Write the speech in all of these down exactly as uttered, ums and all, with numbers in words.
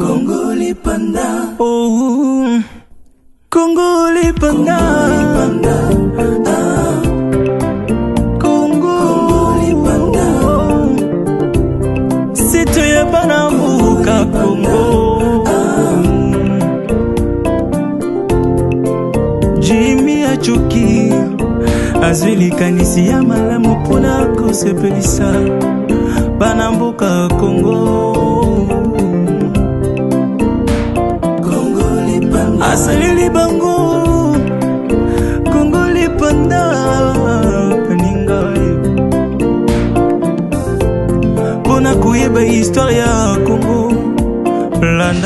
Congolais panda. Oh, Congolais panda. Ah, Congolais panda. C'est toi Banambuka Congo. Jimmy Achuki. Azwili kanisi ya malamu pona kosepelisa Banambuka Congo. Asalili bango Congolais panda Peninga Pona kuyeba histoire ya Congo Landa.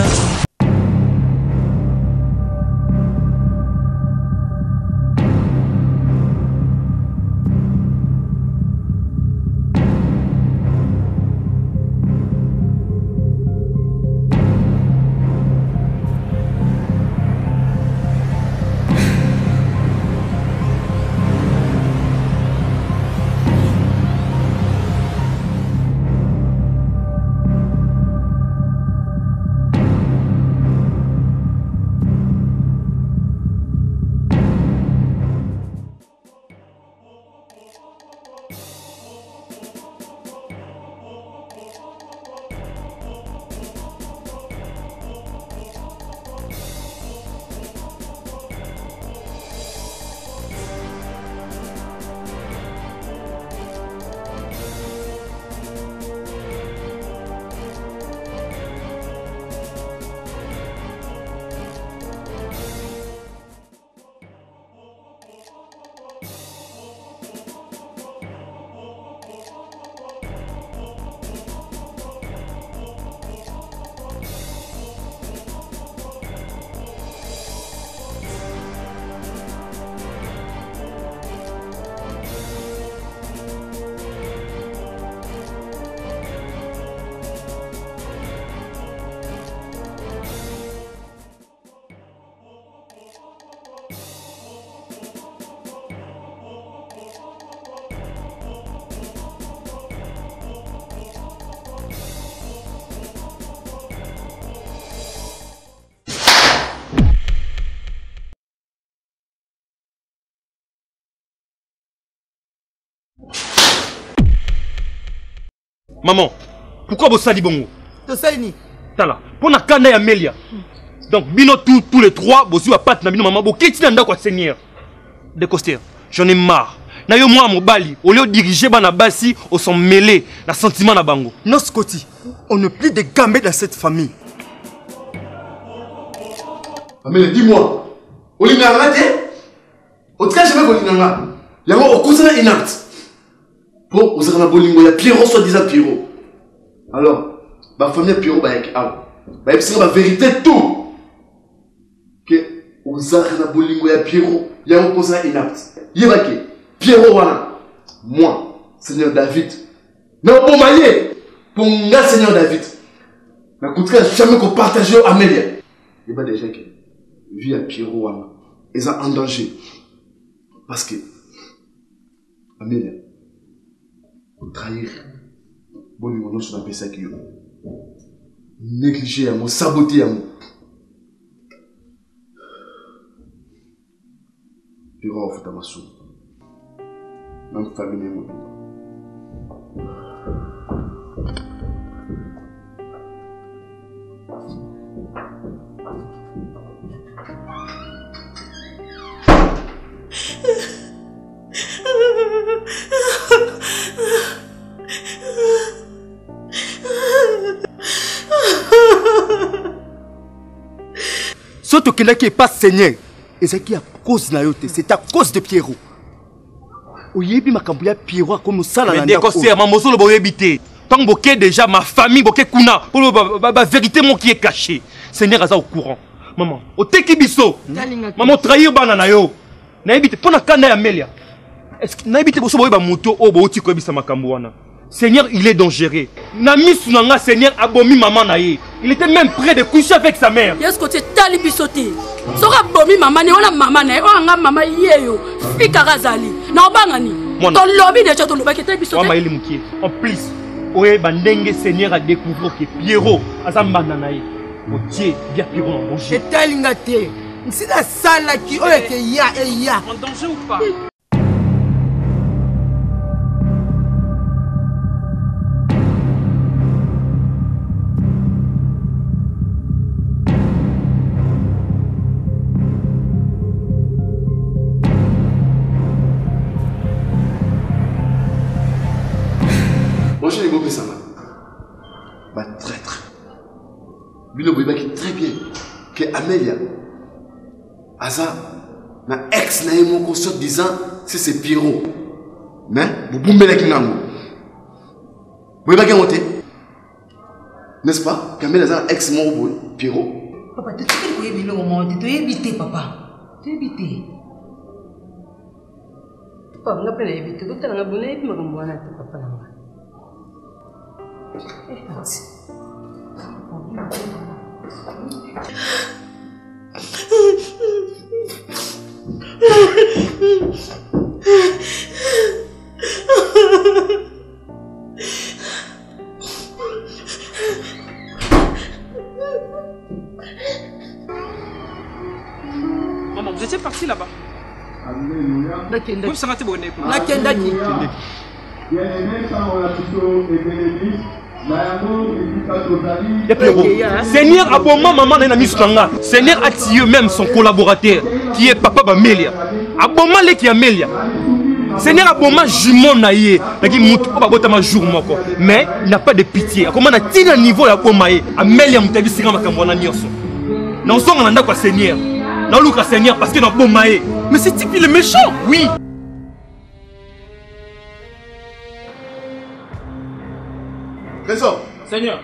Maman, pourquoi vous salez bongo? Tu sais ni. Tala, pour na kanda ya Melia. Donc bino tous tous les trois, vous à pat na bino maman, vous quittez dans quoi Seigneur. De Coster, j'en ai marre. Na yo moi mon bali, au lieu de diriger bana basi, on s'en mêlé la sentiment na bango. Non Scotty, on ne plus de gamins dans cette famille. Mais dis-moi, Olinanga te? Au cas je vais Olinanga. Yango okusana inapte. Pour vous avez bolingo ya Pierrot soit disant Pierrot. Alors, ma famille Pierrot ba yak aw. Ba yebisa ba vérité tout. Que vous avez bolingo ya Pierrot, yango okusana inapte. Yebake Pierrot wana. Moi, Seigneur David. Non bon maye. Pour nga Seigneur David. Na coûterait jamais qu'on partage Amélia. Yeba déjà que vie à Pierrot wana. Ils sont en danger. Parce que Amélia trahir bon niveau non sur la pesa qui négliger à moi saboter à moi puis on va faire ma sou même famille moi Surtout que là qui est pas Seigneur, et c'est qui à cause de c'est à cause de Pierrot. Oyebi makambuya Pierrot comme ça là. Mais décoster, maman solo boye bité. Tant que déjà ma famille boke kuna, pour la vérité mon qui est caché. Seigneur aza au courant. Maman, au teki biso. Maman trahir banana yo. Na ebité pour na kanda ya Melia. Est-ce que na ebité boso boye ba moto o bo ti ko ebisa makambu wana. Seigneur, il est dangereux. Nami Sunanga, Seigneur, abomi maman naïe. Il était même prêt de coucher avec sa mère. Est-ce que tu es talibi sauté? Sora abomi maman, on a maman naïe, on a maman yeyo. Fika razali. Na obangani. Ton lobby déjà ton lobby qui était bisoté. En plus, oye bandenge Seigneur a découvert que Pierrot a sa maman naïe. otie bia Pierrot na manger. etalinga te nsi nasalaki oyo eke ya eya En danger ou pas? Moi, je n'ai pas ça. Bah, traître. Lui, le boy qui très bien. Que Amélia, Aza, ma ex n'a eu mon consort disant c'est c'est Pierrot. Mais, vous boumez la kingango. Vous voyez pas qui monté? N'est-ce pas? Qu'Amélia a un ex mon boy, Pierrot. Papa, tu sais que tu es venu au monde, tu es évité, papa. Tu es évité. Papa, on a pas évité. Tu as abonné et puis on va papa. Maman, vous étiez parti là-bas. nakendaki Vous savez que nakendaki Ya Pierrot, Seigneur a bon maman na misukanga. Seigneur a tué même son collaborateur qui est papa Bamelia. A bon mal qui Amélia. Seigneur a bon mal jumeau naïe. Naki mutu pas bota ma jour moko. Mais il n'a pas de pitié. Comment na tina niveau ya bomaye. Amélia mutabi singa makambo na nyonso. Na songa na ndako Seigneur. Na luka Seigneur parce que na bomaye. Mais ce type il est méchant. Oui. Trésor. Seigneur.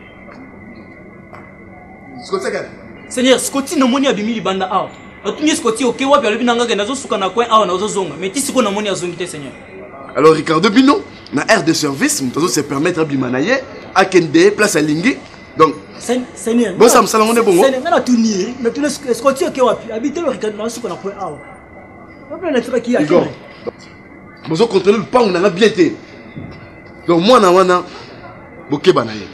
Scotty, Seigneur, Scotty no moni abimi libanda awa. Atunye Scotty oke wapi alobi nanga ke nazo suka na coin awa nazo zonga. Mais ti siko na moni azongi te Seigneur. alors Ricardo Bino, na aire de service, nous se permettre à bimanaye, à Kende, place à Lingi. Donc, Seigneur. bon, ça me salon de bon. Seigneur, na tunir, na tunir Scotty oke wapi. Habite le Ricardo na suka na coin awa. Après na tuba ki ya. Igor. Mozo contrôler le pas on a bien été. Donc moi na wana boké banaye.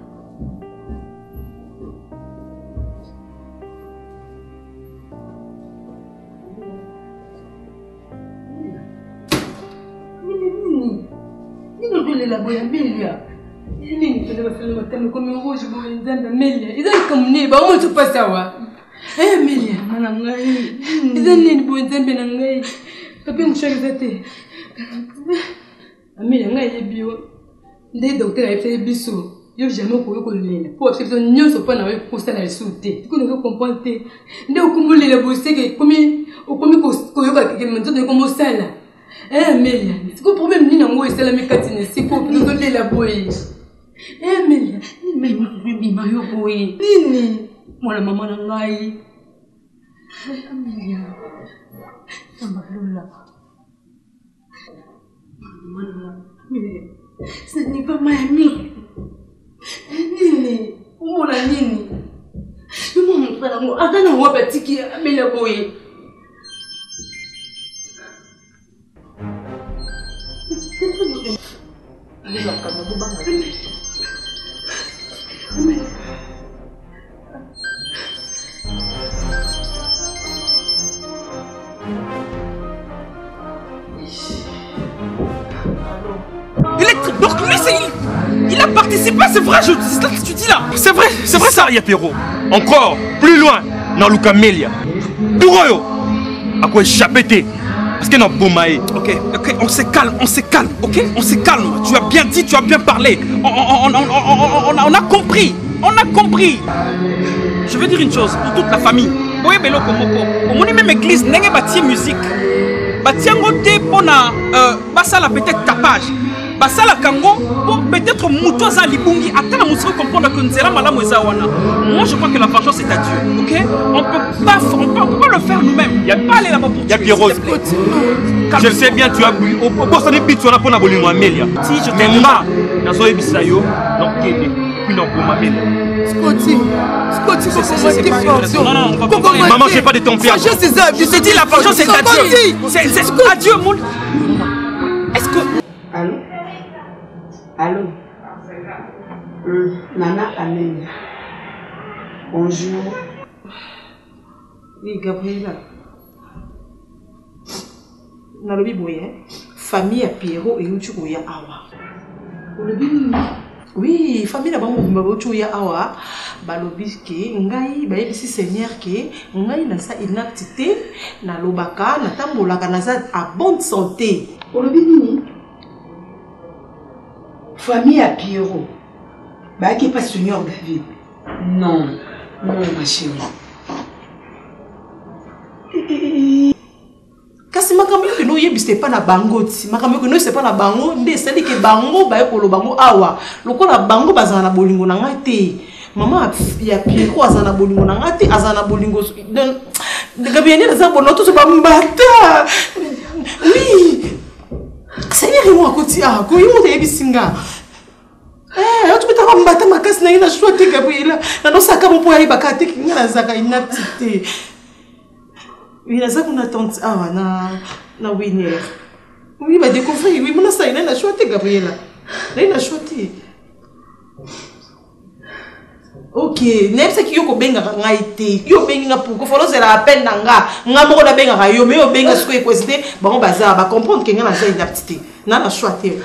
la boya Amélia. Nini tena bafanya matano kama ngozi boya nzanda Amélia. Ida kamne ba mo tupasa sawa. Eh Amélia mana ngai. Ida nini boya nzambe na ngai. Tapi mshaka te. Amélia ngai yebiwa. Ndé docteur a fait biso. Yo jamais ko ko lela. Po observer nyonso pa na we ko sala resulté. Ko ne comprendre te. Ndé okumbulela boseke komi okomi ko ko yoka ke mnzoto ko mo sala. Eh Amélia, c'est quoi problème ni nango esala mekatine c'est quoi nous donner la boye. Eh Amélia, ni même bibi mayo boye. Nini? Moi la maman na ngai. Amélia. Samba lola. Amélia. Ce n'est pas ma amie. Nini? Où la nini? Comment mon frère moi attends on va patiki Amélia boye. Il est donc lui c'est il, il a participé, c'est vrai, je c'est ça que tu dis là. C'est vrai, c'est vrai ça, Pierrot. Encore plus loin, dans Luka Amélia. Douroyo, à quoi échapper? Parce que non, Bomae. Ok, ok, on se calme, on se calme, ok? On se calme. Tu as bien dit, tu as bien parlé. On, on, on, on, on, on a compris. On a compris. Je veux dire une chose pour toute la famille. Oui, mais loko moko. Au moins même église, n'engé bâti musique. Bâti ngote pona basala peut-être tapage. Basala kango pour peut-être mouton za libungi. Attends, on se comprendre que nous sommes malamu ezawana. Moi, je crois que la vengeance est à Dieu, ok? On peut pas, on peut, on peut pas le faire nous-mêmes. Il y a pas aller là-bas pour. Il y a Pierrot. Je sais bien, tu as bu. Au boss, on est bit, tu as pas bolingo Amélia. Si je t'aime pas, nazo ebisayo, donc kede, puis non pour Amélia. Scotty, Scotty, c'est pas vrai. Non, non, on va pas. Maman, j'ai pas de temps perdu. Je te dis la vengeance c'est à Dieu. C'est à Dieu, mon. Est-ce que. Allô? Allô? Hum, Nana Amélia. Bonjour. Oui, Gabriela. Nalobi boye, famille à Pierrot et Uchuko ya awa. Oui, famille na bango mbabocho ya awa, balobi ke ngai ba yebisi seigneur ke ngai na sa inactivité na lobaka na tambolaka na za à bonne santé. Olobi nini? Famille à Pierrot. Bah qui pas seigneur David. Non, non ma chérie. Kasi makambo yo no yebiste pa na bango ti makambo yo no c'est pas na bango nde c'est que bango ba ekolo bango awa lokola bango bazana na bolingo na ngai te mama ya Pierrot azana na bolingo na ngai te azana na bolingo de gabieni na za bono to ba mbata oui seigneur moi koti ah ko yo te yebisinga eh tu beta ba mbata makasi na ina shwa te Gabriela na no saka mo po ya bakate kinga na zaka inactivité. Oui, la zone a tante ah na na winner. Oui, va découvrir. Oui, mon ça il a choisi Gabriela. Là il a choisi. Ok, nem ça qui yo ko benga ngaite. Yo benga pour ko folo c'est la peine nanga. Nga moko na benga yo mais yo benga ce que président bon bazar ba comprendre que nga na ça inaptité. Na na choisi.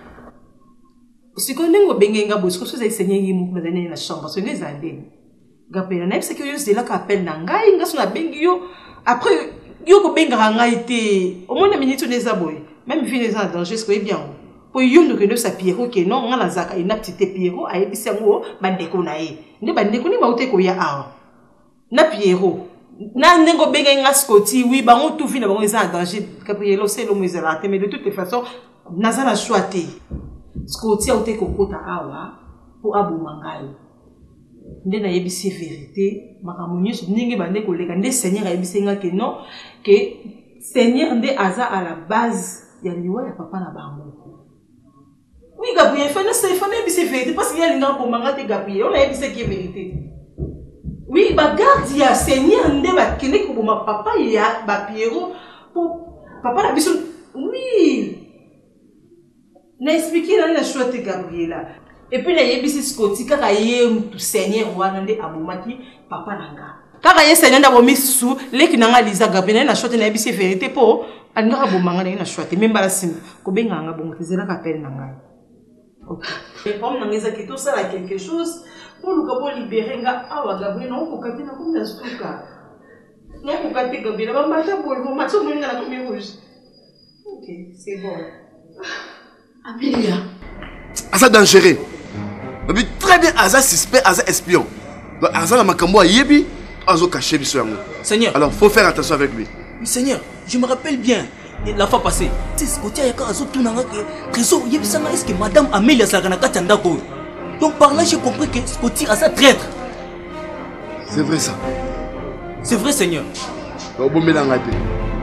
Si ko nengo benga nga bosko so za seigneur yi mu bazane na chambre. So nga zande. Gabriela nem ça qui yo c'est là qu'appelle nanga nga so na benga yo. Après, yo ko benga ngaite. Au moins na minute on eza boy. Même vie les en danger ce que bien. Pour yo no que no sa Pierrot que non nga na zaka inaptité Pierrot a ebisa ngo bandeko na ye. Nde bandeko ni ba uté ko ya awa. Na Pierrot. Na nengo benga nga Scotty oui ba ngo tout vie na ba ngo eza en danger. Gabriela c'est le moise raté mais de toutes les façons naza na choité. Scotty a uté ko kota awa pour abumangai. Nde na yebisi vérité makambo nyonso ndenge bande koleka nde seigneur ayebisi nga ke non que seigneur nde aza à la base ya liwa ya papa na bango. Oui Gabriel fait na c'est fane yebisi vérité parce qu'il y a linga ko manga te Gabriel on a yebisi ki vérité. Oui ba garde ya seigneur nde ba kene ko ma papa ya ba Pierrot pour papa na biso oui na expliquer na la choix te Gabriela. Et puis, il y a des Scotty, quand il y a un seigneur, il y a un papa nanga. Quand il y a un seigneur, il y a sous, les qui n'ont Lisa Gabriel, il y a une vérité vérité pour il y a un choix. Même pas la sim. Combien il y a un bon, c'est là qu'appelle nanga. Ok. Et comme il y a quelque chose, quelque chose, pour le libérer, ah, Gabriel, non, pour capter, non, comme dans ce cas. Non, pour capter Gabriel, on va mater pour le match, on va la commune rouge. Ok, c'est bon. Amélia. Asa dangereux. Mais très bien, Asa suspect, Asa espion. Donc Asa na makambo yebi, Azo caché biso yango. Seigneur. Alors faut faire attention avec lui. Oui, Seigneur, je me rappelle bien la fois passée. C'est ce côté ya ka Azo tunanga que trésor yebisanga est-ce que madame Amélia sakana katanda ko. Donc par là j'ai compris que Scotty a sa traître. C'est vrai ça. C'est vrai Seigneur. Donc bon mélange pe.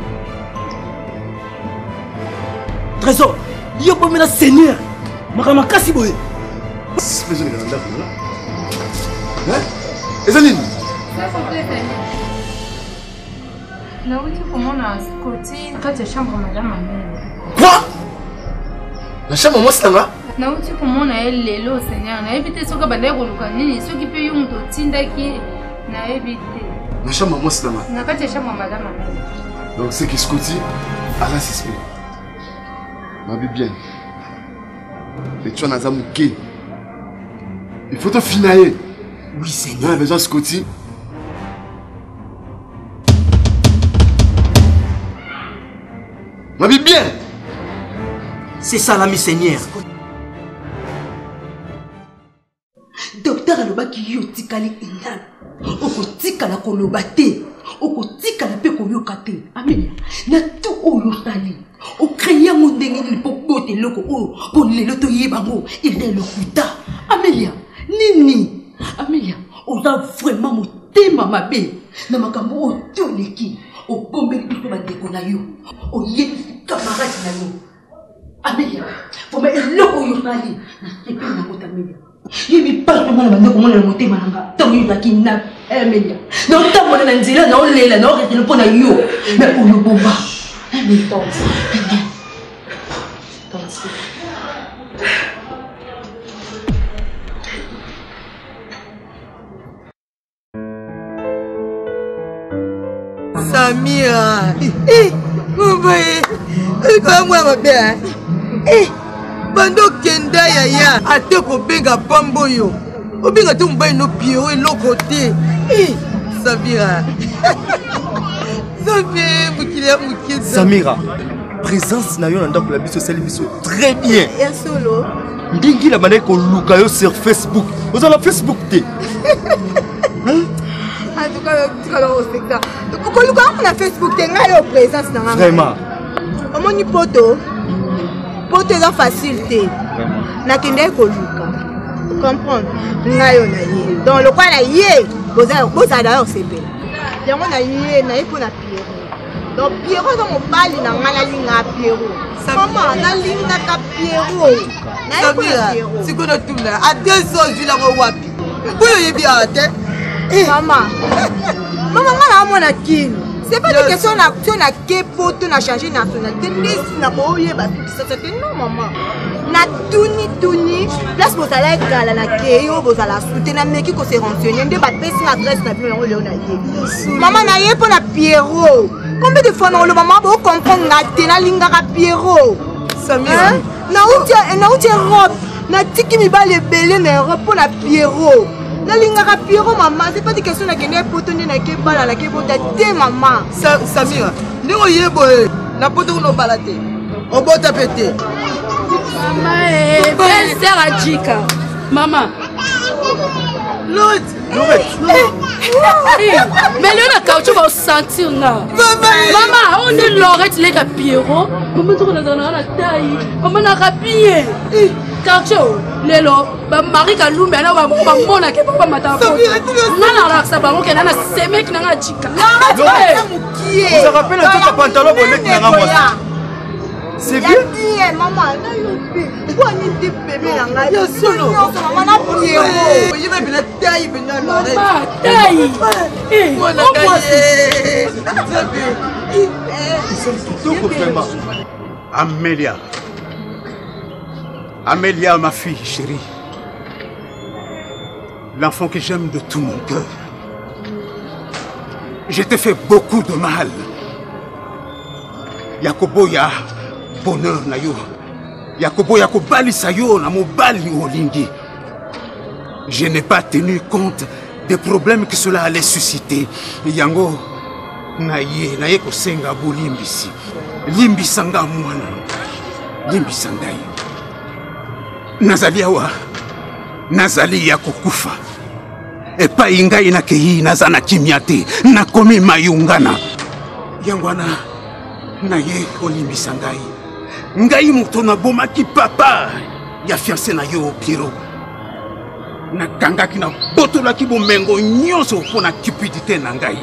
Trésor, yo bon mélange Seigneur. Makama kasi boy. C'est besoin de la dame là. Hein? Ezaline. Ça s'il te plaît. Na oui comment on a Scotty quand tu chambre madame Amélie. Quoi? La chambre moi c'est là. Na oui comment on a elle lelo Seigneur. Na éviter ce que bande koluka nini ce qui peut yo muto tindaki na éviter. La chambre moi c'est là. Na quand tu chambre madame Amélie. Donc c'est que Scotty a la suspect. Ma vie bien. Et tu en as un mouquet. Il faut te finailler. Oui, Seigneur. On a besoin de Scotty. Ma vie bien. C'est ça l'ami Seigneur. Docteur alobaki yo tikali inana. Oko tikala kolobate. Oko tikala pe koyokate. Amélia, na tout oyo sali. O créer mon ndenge ni po bote loko o po lelo to yebango il est le kuta. Amélia, nini? Amélia, on a vraiment mon thème mabe. Na makambo o toleki. O bombe biso ba deko na yo. O yebi camarade na yo. Amélia, faut me loko yo sali. Na sepe na kota Amélia. Yebi pas le monde bande ko mona mo thème nanga. Tango yo nakina Amélia. Non tango na nzela na o lela na o retele po na yo. Mais o yo bomba. Amélia, Samira. Eh, vous voyez, quand moi ma belle. Eh, pendant Kenda Yaya, à te kobenga Pamboyo. Obenga te mbaye no Pierrot et l'autre côté. Eh, Samira. Samira, présence na yo nanda ko la biso sali biso très bien. Ya solo. Ndingi la manière ko luka yo sur Facebook. Vous avez Facebook té. En tout cas, tu vas au spectacle. Ko luka na Facebook té nga yo présence na nga. Vraiment. Comment ni poto? Poto est facile té. Na kende ko luka. Comprendre? Nga yo na yé. Dans le coin na yé, boza boza d'ailleurs c'est belle. Yango na yé na yé pour na Pierrot. Donc Pierrot dans mon bal na ngala linga Pierrot. Maman na linga ka Pierrot. Na yé pour na Pierrot. C'est quoi tout là? À deux ans je la wapi. Pour y bien tête. Maman. Maman ngala mona kin. C'est pas une question na tu na ke poto na changer nationalité. Ni na ko yé ba tout ça c'est non maman. Na tuni tuni place bozala ekala na ke yo bozala soute na meki ko se renseigner nde ba pesi na adresse na bino yango na ye maman na ye pour na Pierrot combien de fois na le maman bo comprendre na te na linga ka Pierrot Samira na uti na uti robe na tiki mi ba le belé na robe pour na Pierrot na linga ka Pierrot maman c'est pas une question na kene poto nde na ke bala na ke bota te maman Samira ndingo yebo na poto no balate on bota pété. Maman, belle sœur à Jika. Maman. L'autre. Mais lui, on a tu vas sentir là. Maman, on est Lorette, les gars Pierrot. Maman, tu vas dans la taille. Maman, on a rapillé. Carcho, les lots. Marie Kalou, mais là, on va mon à qui va m'attendre. Non, non, ça va, on a ces mecs qui n'ont pas Jika. Vous vous rappelez un peu pantalon pour les qui n'ont pas. C'est bien. Maman, pourquoi ni des bébés là? Yo solo. Maman na Pierrot. Il va bien taille bien là. Maman, taille. Eh, on a gagné. Ils sont tout vraiment. Amélia. Amélia, ma fille chérie. L'enfant que j'aime de tout mon cœur. Je t'ai fait beaucoup de mal. Yakobo ya bonheur na yo. Yakobo yakobali sayo na mobali olingi. Je n'ai pas tenu compte des problèmes que cela allait susciter. Yango na ye na ye ko senga bolimbisi. Limbisanga mwana. Limbisanga yo. Nazali awa. Nazali yakokufa. Et pas ingai na kei nazana kimiate na komi mayungana. Yangwana na ye olimbisa ngai ngai moto na bomaki papa ya fiancé na yo Pierrot nakangaki na botolaki bomengo nyonso mpo na cupidité na ngai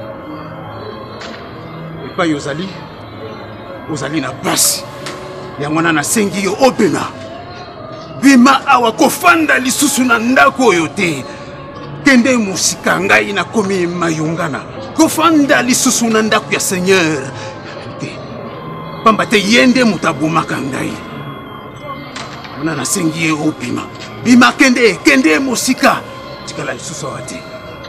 epai ozali ozali na basi yango wana nasengi yo obima bima awa kofanda lisusu na ndako oyo te kende mosika ngai nakomi mayungana kofanda lisusu na ndako ya Seigneur pamba te yende mutabumaka ngai wana nasengi ye obima bima kende kende mosika tikala lisusu awa te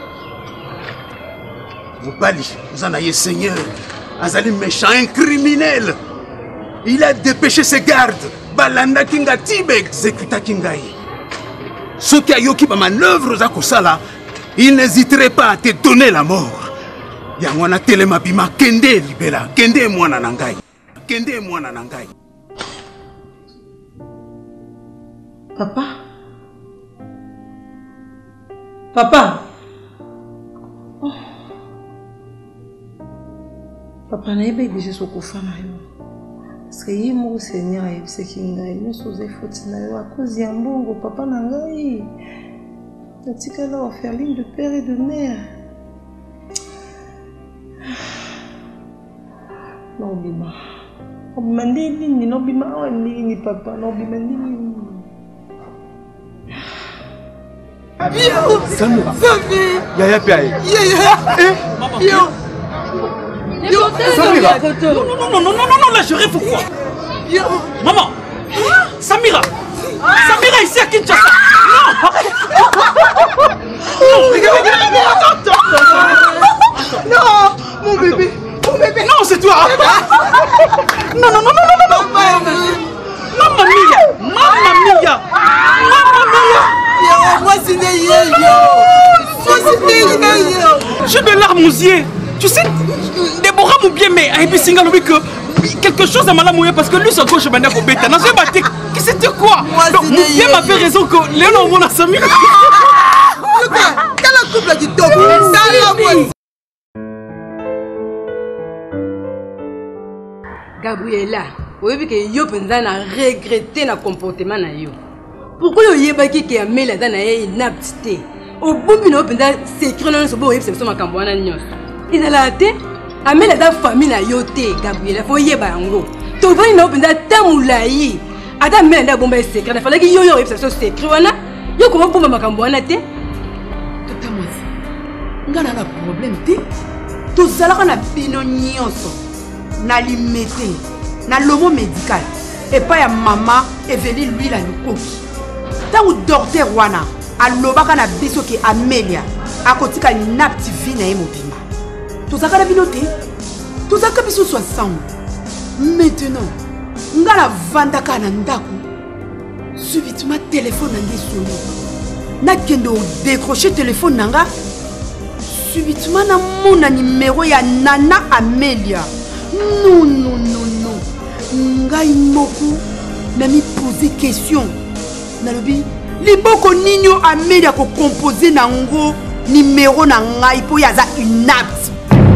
mobali oza na ye Seigneur azali méchant un criminel il a dépêché ses gardes balandaki nga ti baexécutaki ngai soki ayoki bamanœuvre oza kosala il n'hésiterait pas à te donner la mort yango wana telema bima kende libela kende mwana na ngai kende mwana na ngai. Papa Papa oh. Papa nayebi ebisi sokufa na yo parce que ye moko Seigneur ayebisaki ngai nyonso oza efoti na yo à cause ya mbongo papa na ngai natikala orpheline de père et de mère. Non bima obima nde nini nobima awa nini papa nobima nde nini Samira Samira Yaya Piaye Yaya Yo Yo Samira Non, non, non, non, non, non, non, là je rêve ou quoi? Yo Maman Samira Samira ici à Kinshasa. Non, arrête. Non, regarde, regarde, Non, mon bébé toi. Non, non, non, non, non, non. Mamma mia. Mamma mia. Mamma mia. Moi, c'est des j'ai des larmes aux yeux. Tu sais, Déborah m'a bien, mais et puis Singa que quelque chose à malamouiller parce que lui, sa gauche, maintenant, pour bêta. Dans ce bâtiment, c'était quoi? Donc, mon bien m'avait raison que Léon, on a sami. Quelle couple du top? Gabriela, vous avez vu que yo a regretté le comportement na yo. Pourquoi yo yebaki que Amélia dans na inaptité? Au bout de nos pendant secret non so bo yebse so makambo na nyos. Inala te Amélia dans famille na yo te Gabriela fo yeba yango. To vani na pendant tamulayi. Ada menda bomba secret na fallait que yo yo yebse so secret wana. Yo ko bomba makambo na te. Totamozi. Ngana na problème te. To zalaka na bino nyonso. Na limité na lomo médical et pas ya maman Evelyne lui la lukoki tangu docteur wana alobaka na biso ke Amélia akotika napti vie na ye mobimba tozaka na bino te tozaka biso so ensemble maintenant nga na vandaka na ndako subitement téléphone na nge soni nakende décrocher téléphone nanga subitement na mona numéro ya Nana Amélia. Non, non, non, non. Ngai moku na mi poser question. Nalobi, liboko ninyo Amélia ko composer nango numéro na ngai po yaza inapte.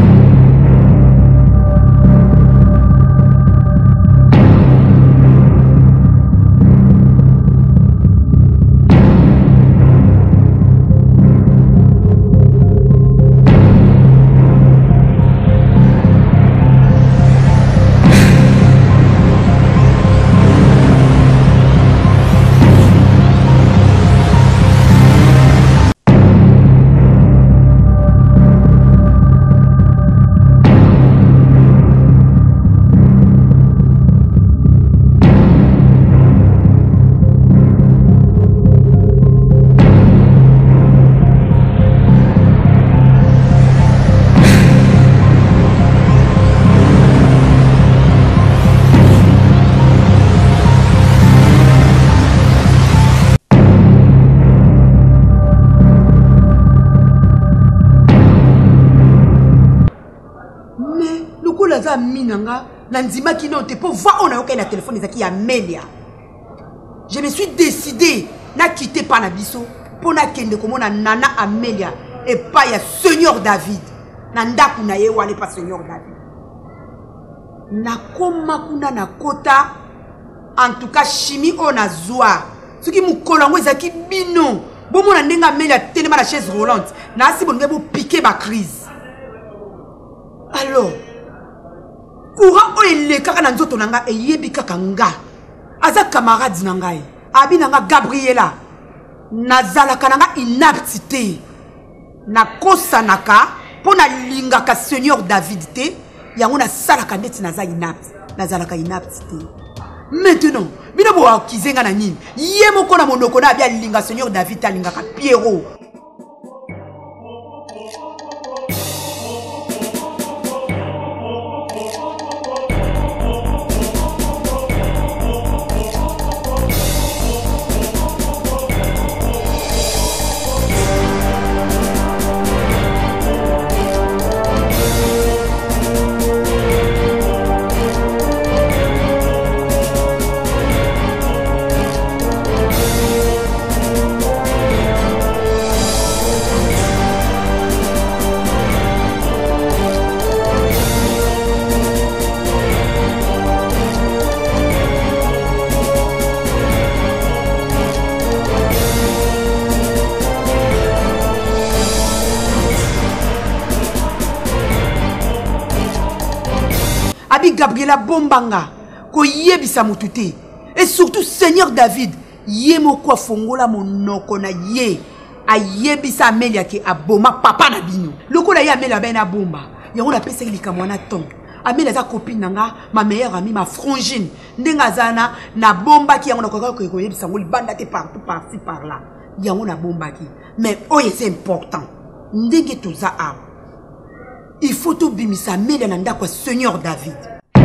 Minanga, Nandima qui n'ont pas voir on a aucun téléphone qui Amélia. Je me suis décidé na quitter Panabiso pour na kende comme na Nana Amélia et pas ya Seigneur David. Nanda kuna ye wale pas Seigneur David. Na koma kuna na kota en tout cas chimie on a zoa. Ce qui mou kolongo ezaki bino. Bon mon ndenga Amélia tellement la chaise roulante. Na si bon ngebo piquer ma crise. Alors courant oile kaka na nzoto nanga e yebi kaka nga aza camarade na ngai abi nanga Gabriela nazala kananga inaptité na kosanaka pona lingaka Seigneur David te yango na sala kandeti naza inapte nazala ka inaptité maintenant bino bo akizenga na nini ye moko na monoko na bia linga Seigneur David alingaka Pierrot. Gabriela Bombanga, ko yebisa mutute. Et surtout Seigneur David, yemo kwa fongola monoko na ye. A yebisa Amélia ki aboma papa na bino. Loko la ye Amélia ben na bomba. Yango la pesa ilika mwana ton. Amélia za copine nanga, ma meilleure amie, ma frangine. Ndenga zana na bomba ki yango na kwa ko yebisa ngoli banda te partout par-ci par-là. Yango na bomba ki. Mais oye c'est important. Ndenge toza a. il faut tout bimisa Amélia nanda kwa Seigneur David.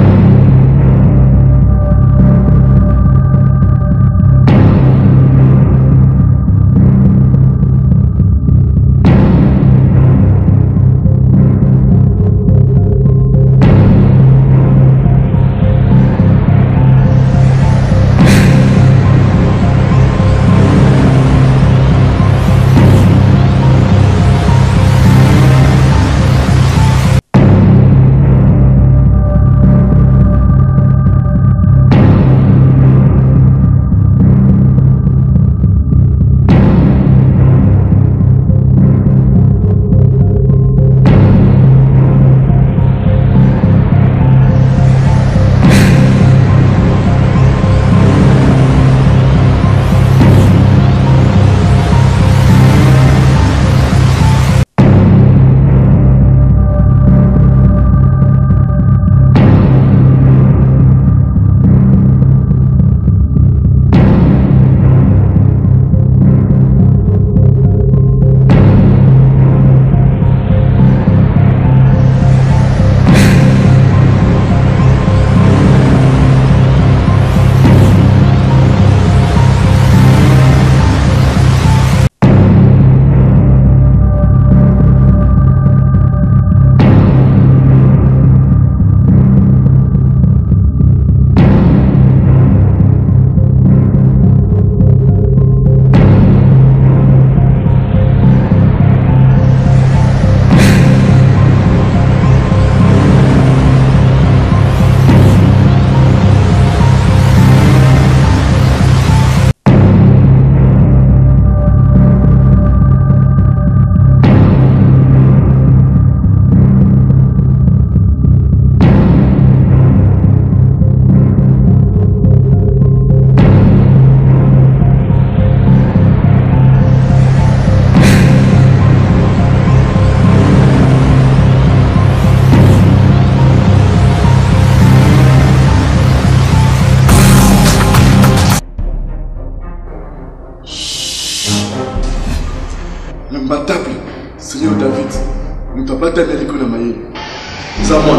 L'imbattable Seigneur David, nous t'as pas donné l'école à Maïe. C'est à moi.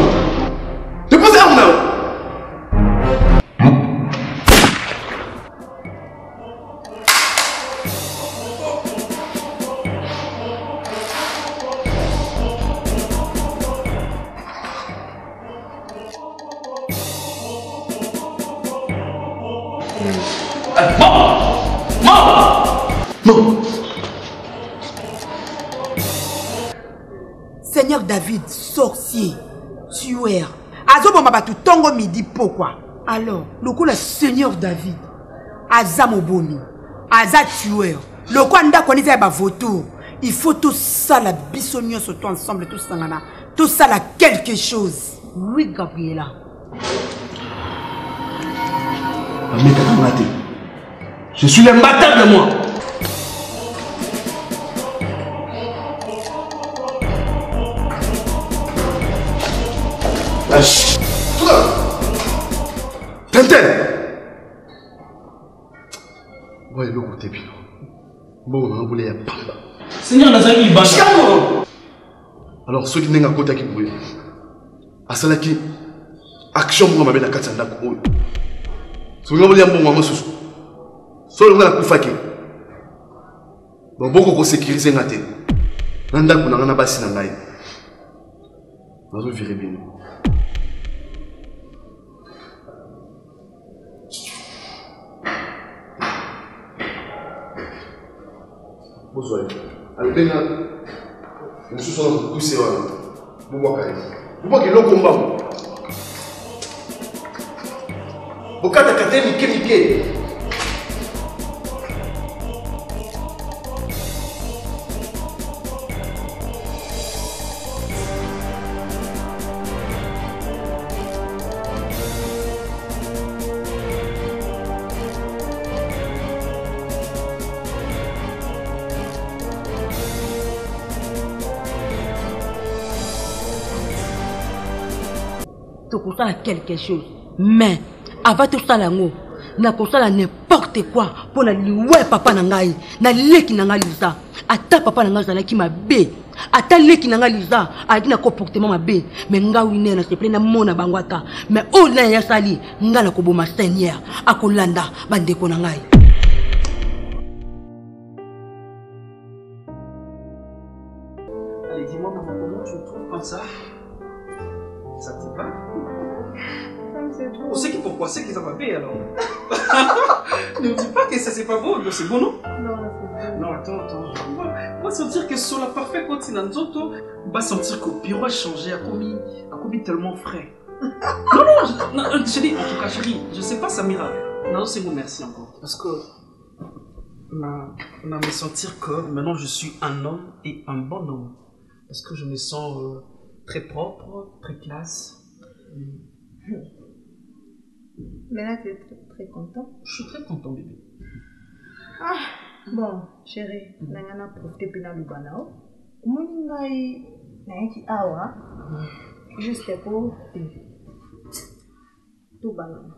Déposez l'arme là. Seigneur David, sorcier, tueur. Azobo mabatu tongo midi pourquoi? Alors, le coup le Seigneur David, Azamobomi, Aza tueur. Le coup anda konisa ba voto. Il faut tout ça la bisogno surtout ensemble tout ça là. Tout ça là quelque chose. Oui Gabriela. Je suis l'imbattable moi. Tintin. Ouais, le côté bien. Bon, on a voulu y pamba. Seigneur Nazari Banda. Alors, ceux qui n'ont pas côté qui brûlent. À cela qui action pour m'amener à Katsanda. Si vous voulez un bon moment, sous. Soit on a la koufaki. Bon, beaucoup de sécuriser la tête. Nanda kuna ngana basi na ngai. Nazo virer bien. Bonsoir. Alors, bien, nous sommes tous ces gens. Vous voyez, vous voyez que l'on combat. Vous voyez que l'on combat. Tout ça quelque chose. Mais, avant tout ça, na kosala n'importe quoi pour na liwe papa na ngai na leki na ngai ça ata papa na ngai zala ki mabe ata leki na nga liza adi na comportement mabe mais nga wine na se plaît na mona bangwata mais o na ya sali nga na koboma seigneur akolanda bandeko na ngai. Allez, dis-moi maman, comment tu trouves comme ça? Ça te va? On sait qu'il faut passer que ça va bien alors. Ne me dis pas que ça c'est pas beau, c'est bon non? Non, c'est bon. Non, attends, attends. On va sentir que sur la parfaite continent d'auto, on va sentir que le bureau a changé, a commis, a commis tellement frais. Non, non, non, chérie, en tout cas, chérie, je sais pas, Samira. Non, c'est bon, merci encore. Parce que on a, on a me sentir que maintenant je suis un homme et un bon homme. Parce que je me sens euh, très propre, très classe. Mais là, tu es très, très content. Je suis très content, bébé. Ah, bon, chérie, je vais profiter de la Lubanao. Comment est-ce que tu as juste pour tout balana.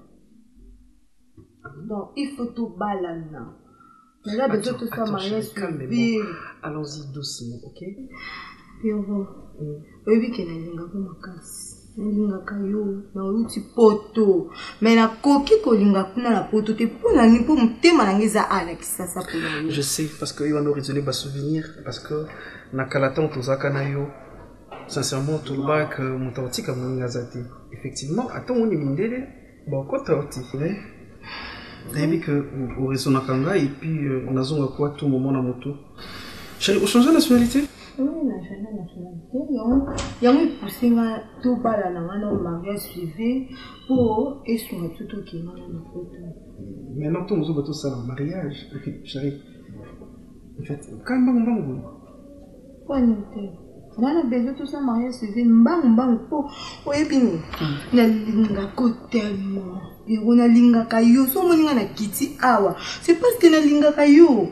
Donc, il faut tout balana. Mais là, de tout ça, mariage civil. Allons-y doucement, ok? Pierrot, oui, que nalinga ko makasi. Nalinga kayo, na uti poto. Mais na koki ko linga kuna la poto te pona ni po mtema na ngeza ala kisasa pona. Je sais parce que il va nous raisonner bas souvenir parce que na kalatan tozaka na yo. Sincèrement, tout le bac mutauti comme ngazati. Effectivement, attends on est mindele. Bon, quoi tauti, hein? T'as vu que au réseau nakanga et puis on a zonga quoi tout moment na moto. Chérie, on change de nationalité? Oui, nationalité. Il y a eu poussé tout bas là dans le mariage suivi pour et sur tout qui m'a maintenant tout nous tout ça le mariage. Chérie, en fait, quand bang bang. Quoi n'était? Nana besoin tout ça mariage suivi bang bang po. Oui bien. Na linga kotemo. Et on a linga kayo. So mo linga na kiti awa. C'est parce que na linga kayo.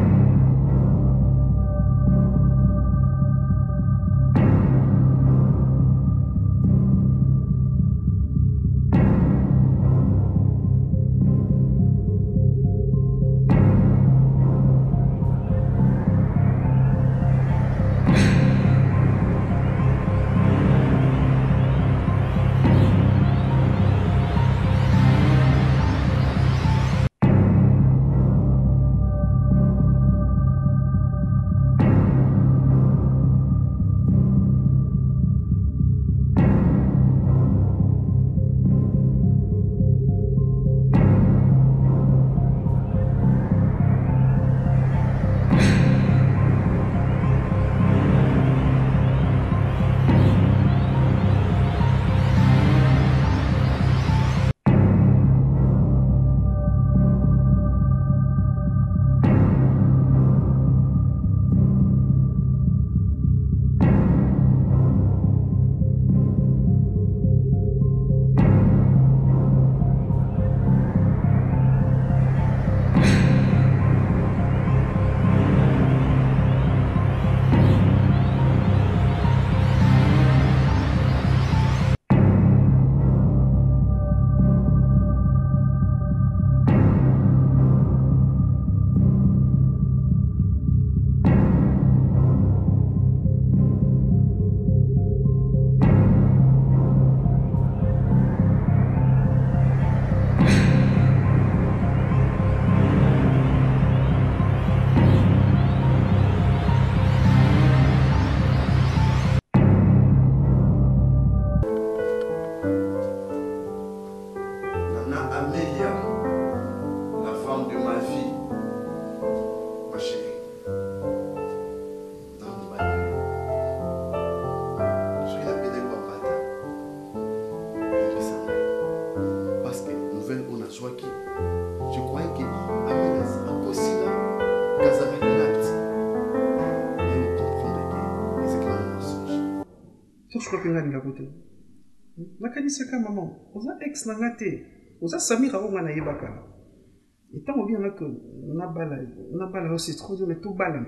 Je crois que nga linga kote. Nakanisaka maman. Oza ex na ngate. Oza Samira o ngana yebaka. Et tant bien là que na bala, na bala aussi trop de tout bala.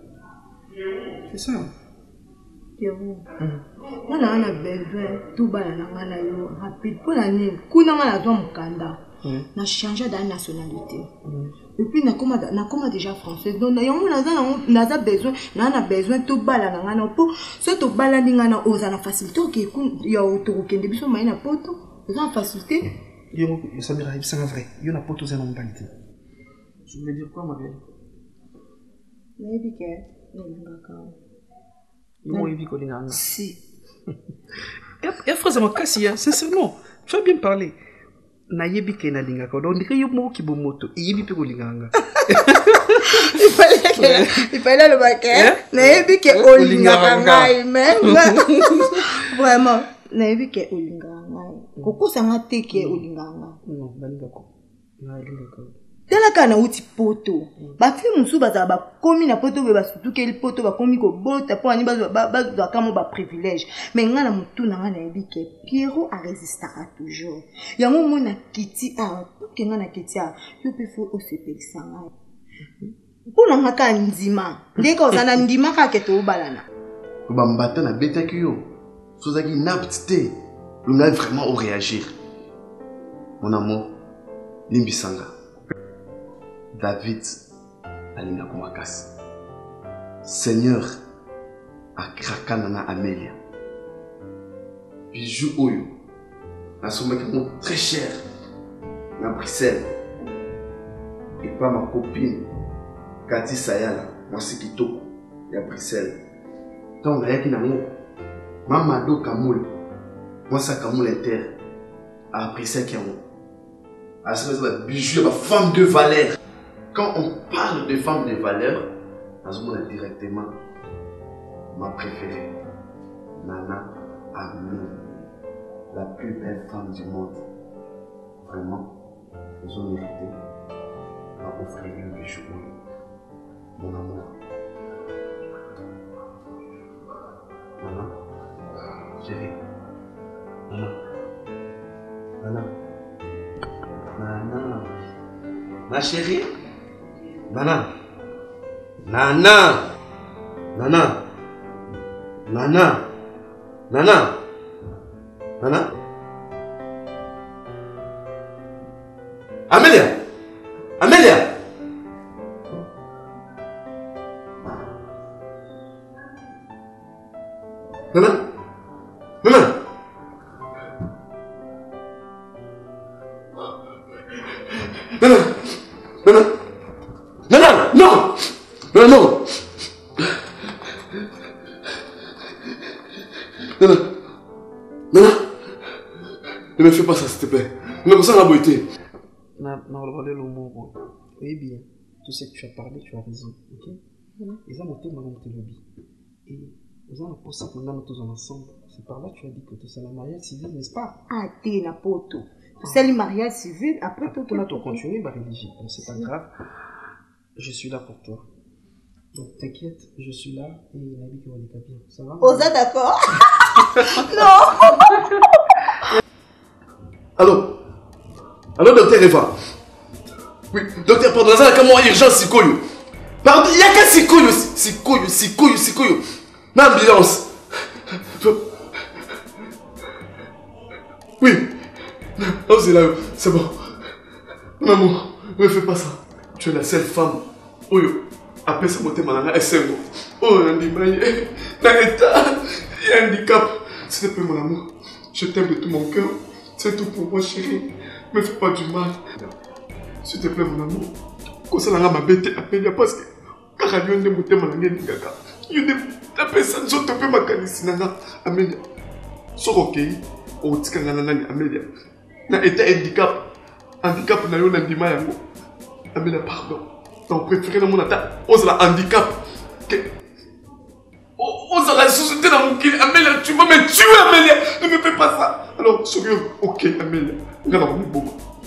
C'est ça. Pierrot. On a besoin tout bala na ngana yo rapide pour la nuit. Kuna ngana zo mukanda. na changé de nationalité. Et puis na comment na comment déjà français. Donc nayango na na besoin na na besoin to bala na ngana po so to bala ninga na oza na facilité ke ya otokende biso mai na poto. Oza facilité. Yo ça me arrive c'est vrai. Yo na poto za na mbalité. Je voulais dire quoi ma belle? Maybe que n'ingaka. Yo ibi ko dinanga. Si. Et frère, ça m'a cassé, sincèrement. Tu as bien parlé. Na yebi ke na lingaka. Donc, on dirait yo mo ki bo moto. Et yebi pe ko linganga. Il fallait que, il fallait le baquet. Na yebi ke o linganga mais vraiment. Na yebi ke o linganga. Koko sanga te ke o linganga. Non, balingako. Na lingaka. Tela kana uti poto. Ba fi musu baza ba komi na poto be ba surtout ke le poto ba komi ko bota po ani ba ba ba kamo ba privilège. Mais ngana mutu na ngana yebi ke Pierrot a résistera toujours. Yango mona kiti a ke ngana kiti a yo pe fo o se pexanga. Pona ngaka ndima. Ndeka ozana ndima ka ke to balana. Ko ba mbata na beta ki yo. Sozaki naptite. Lunga vraiment au réagir. Mon amour, limbisanga. David alinga kumakasi. Seigneur a krakanana Amélia. Bijou oyo. A somme qui est très cher. Na Bruxelles. Et pas ma copine. Cathy Sayala. Moi c'est Kitoko. Et à Bruxelles. Donc là qui n'a rien. Mamado Kamoul. Moi ça Kamoul Inter. À Bruxelles qui est moi. À ce moment-là, bijou, ma femme de valeur. Quand on parle de femmes de valeur, on a directement ma préférée, Nana Amélie, la plus belle femme du monde. Vraiment, ils ont mérité d'offrir un bijou, mon amour. Nana, chérie, Nana, Nana, Nana, ma chérie. Nana, Nana, Nana, Nana, Nana, Nana, Amélia, Amélia. Nana, Nana. Nana, Nana. Non, non, non, non, non, non, non, ne me fais pas ça s'il te plaît. Ne me sens la beauté. Non, non, on va aller le mot. Oui, bien. Tout ce que tu as parlé, tu as raison, ok? Ils ont monté mon lobby. Et ils ont posé que nous sommes tous ensemble. C'est par là que tu as dit que tu es un mariage civil, n'est-ce pas? Ah, t'es na poto. C'est le mariage civil, après tout. On a tout continué, ma religion. C'est pas grave. Je suis là pour toi. Donc t'inquiète, je suis là et Nabi qui va aller bien. Ça va? Osa d'accord? Non. Allô? Allô, docteur Eva? Oui, docteur, pardon, ça a comment urgence Sikoyo? Pardon, il n'y a qu'un Sikoyo, Sikoyo, Sikoyo, Sikoyo. L'ambulance. Oui. Oh, c'est là, c'est bon. Maman, ne fais pas ça. Tu es la seule femme. Oh, après ça, monter malanga, S M O. Oh, Nandi Maïe, dans l'état, il y a un handicap. S'il te plaît, mon amour, je t'aime de tout mon cœur. C'est tout pour moi, chérie. Ne me fais pas du mal. S'il te plaît, mon amour. Comme ça, ma bête appelle parce que. Car il y a un monter malanga, Nigaka. Il y a la personne qui te fait ma canisinanga. Amélia. So, ok. Oh, tu as un Amélia. Na état handicap. Handicap, na yo Nandi Maïe. Amélia, pardon. Donc, préféré dans mon attaque, ose la handicap. Ose la société dans mon kill. Amélia, tu vas me tuer, Amélia. Ne me fais pas ça. Alors, sérieux, ok, Amélia. Regarde, on est bon.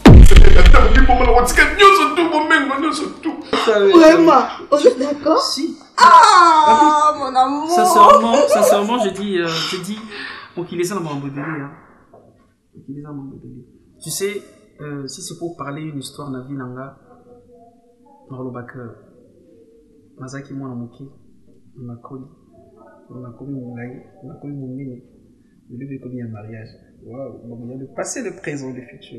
Vraiment, on est d'accord? Si. Ah, mon amour. Sincèrement, sincèrement, je dis, euh, je dis, donc il est ça dans mon bébé, hein. Il est ça dans mon bébé. Tu sais, euh, si c'est pour parler une histoire de la vie, Nanga, dans le bac, Mazaki, moi, on a moqué, on a connu, on a connu mon gaï, on a connu mon méné. Je l'ai vu comme un mariage. Waouh, il y a le passé, le présent, le futur.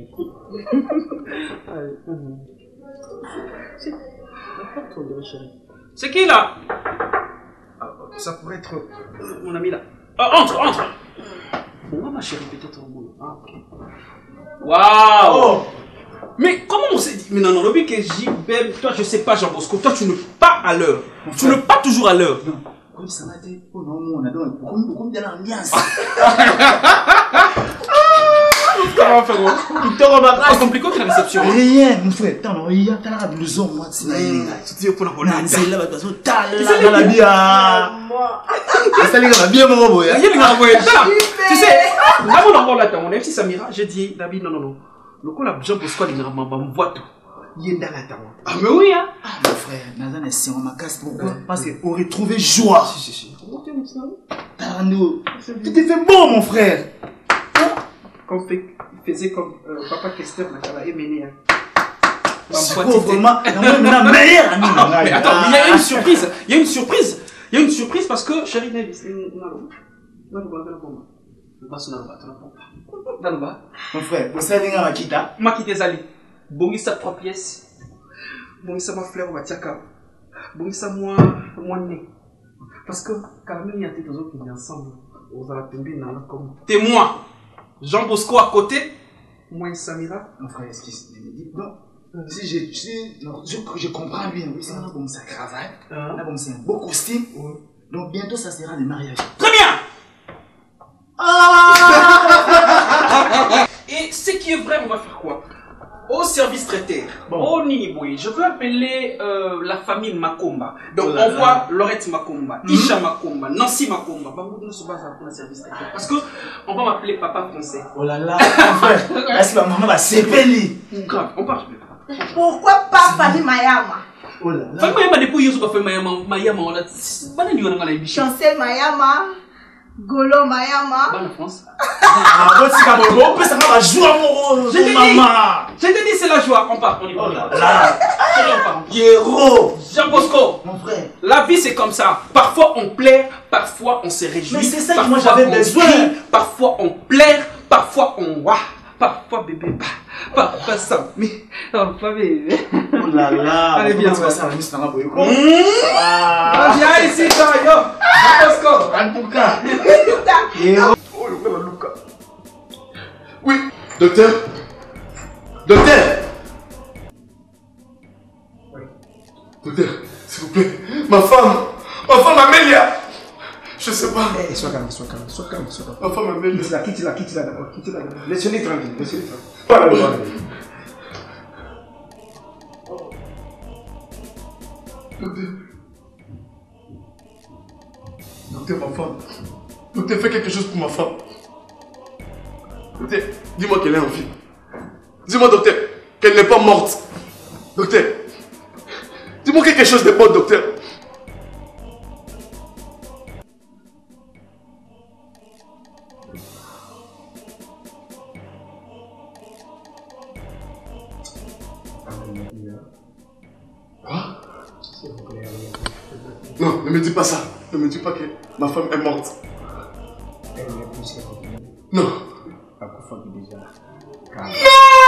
C'est qui là? Ça pourrait être mon ami là. Oh, entre, entre. Moi, ma chérie, peut-être au boulot. Ah, ok. Waouh! Oh. Mais comment on s'est dit? Mais non, non, le que J B, toi, je sais pas, Jean Bosco, toi, tu n'es pas à l'heure. Tu n'es pas toujours à l'heure. Non, comme ça m'a dit, oh non, on a donc, comme bien l'ambiance. Comment faire? Il te remarque. C'est compliqué que la réception. Rien, mon frère. T'as il y a la blouson, moi, c'est là. Tu dis pour la bonne. C'est là, parce que t'as la la bien. C'est là, la bien, mon boy. Il y a les gars, tu sais, là, on envoie là, mon petit Samira, j'ai dit, David, non, non, non. Le coup, la Jean Bosco, il me voit tout. Il est dans la table. Ah, mais oui, hein. Ah, mon frère, Nathan est si on m'a cassé. Pourquoi? Parce qu'on retrouvé joie. Si, si, si. Comment tu as ça? T'as nous. Tu t'es fait bon, mon frère. Comme il faisait comme euh, Papa Kester, il a aimé. C'est vraiment maintenant meilleur ami. Mais attends, il y a une surprise. Il y a une surprise. Il y a une surprise parce que chérie Nevis, mon frère, vous savez nga makita? Makita zali. Bongisa trois pièces. Bongisa ma fleur watiaka. Bongisa moi moi né. Parce que quand même il y a des autres qui viennent ensemble. Aux alatembis dans la comme témoin. Jean Bosco à côté, moi et Samira. Mon frère, excuse, non. Si je, si, non, je, je comprends bien, oui, c'est là comme ça cravate, là comme c'est un beau costume. Donc bientôt ça sera le mariage. Très bien. Ah. Et ce qui est vrai, on va faire quoi? Au service traiteur, bon. Au Niniboui, je veux appeler euh, la famille Makomba. Donc oh on voit là. Laurette Makomba, mm-hmm. Isha Makomba, Nancy Makomba. Parce que on va m'appeler papa français. Oh là là, mon frère, est-ce que ma maman va s'épeler? Grave, on part. Pourquoi pas famille Mayama? Oh là là. Famille Mayama, depuis hier, on va faire Mayama. Mayama, on a. Chancel Mayama. Golo Mayama. Bonne France. Ah, bon, c'est pas bon. On peut savoir la joie, mon maman. Je te dis, c'est la joie. On part, on y va. Oh là là. On part. Pierrot. Jean Bosco. Mon frère. La vie, c'est comme ça. Parfois, on plaire, parfois, on se réjouit. Mais c'est ça que moi j'avais besoin. Crie, parfois, on plaire, parfois, on wah. Parfois, bébé, pas. Pas ça. Mais, non, pas bébé. Oh là là. Allez, viens. On va ça, la mise dans la boue. Ah, viens ici, toi, yo. Jean Bosco. En tout cas. Oh, le Luca. Oui, docteur. Docteur. Oui. Docteur, s'il vous plaît. Ma femme. Ma femme Amélia. Je sais pas. Hey, sois calme, sois calme, sois calme, sois calme. Ma femme Amélia. Quitte-la, quitte-la, quitte-la d'abord, quitte-la d'abord. Laissez-les tranquille, laissez-les tranquille. Voilà, Docteur. Docteur, ma femme. Docteur, fais quelque chose pour ma femme. Docteur, dis-moi qu'elle est en vie. Dis-moi, docteur, qu'elle n'est pas morte. Docteur, dis-moi quelque chose de bon, docteur. Quoi? Non, ne me dis pas ça. Ne me dis pas que ma femme est morte. Non. Non!